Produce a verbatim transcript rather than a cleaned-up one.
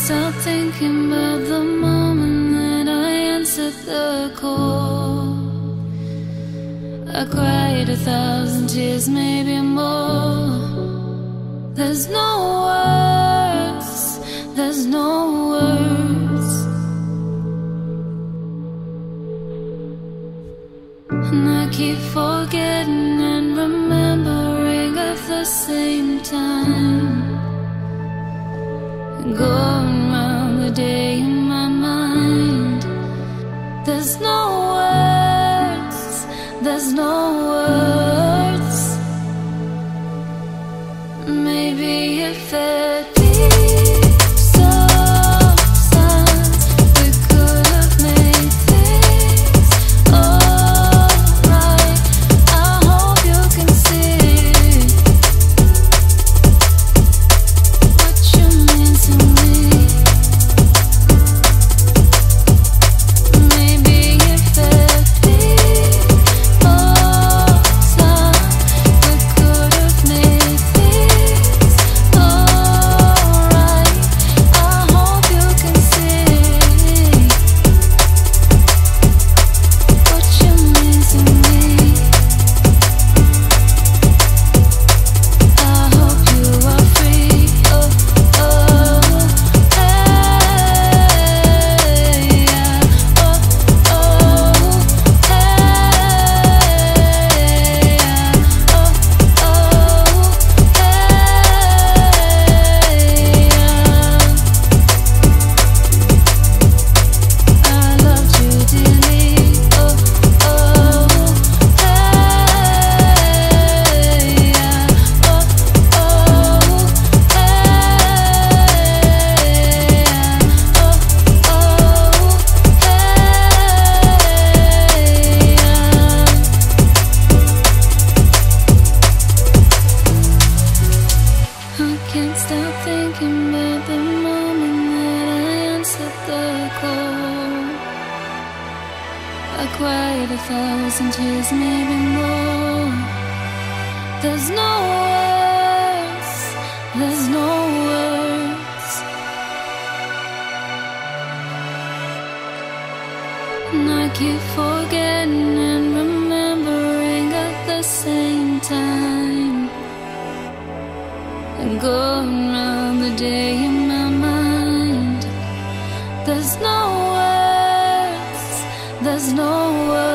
stop thinking about the moment that I answered the call. I cried a thousand tears, maybe more. There's no words, there's no words. And I keep forgetting and remembering at the same time, going round the day in my mind. There's no words, there's no words. Maybe if they're deep substance, we could have made things alright. I hope you can see what you mean to me. Maybe if they're deep substance, we could have made things alright. I hope you can see what you mean to me. I hope you are free. Oh, oh, hey, yeah. Oh, oh, hey, yeah. Oh, oh, hey, yeah. I loved you dearly. Oh, oh, hey, yeah. Oh, oh, hey, yeah. Oh, oh, hey, yeah. I can't stop thinking about the moment that I answered the call. I cried a thousand tears, maybe more. There's no words, there's no words. And I keep forgetting and remembering at the same time, and going round the day in my mind. There's no words, there's no words.